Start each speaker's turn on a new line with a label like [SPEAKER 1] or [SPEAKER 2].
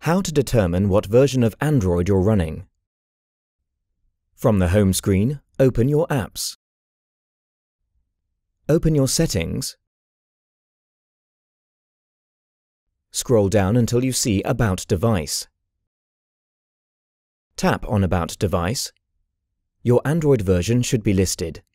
[SPEAKER 1] How to determine what version of Android you're running. From the home screen, open your apps. Open your settings. Scroll down until you see About Device. Tap on About Device. Your Android version should be listed.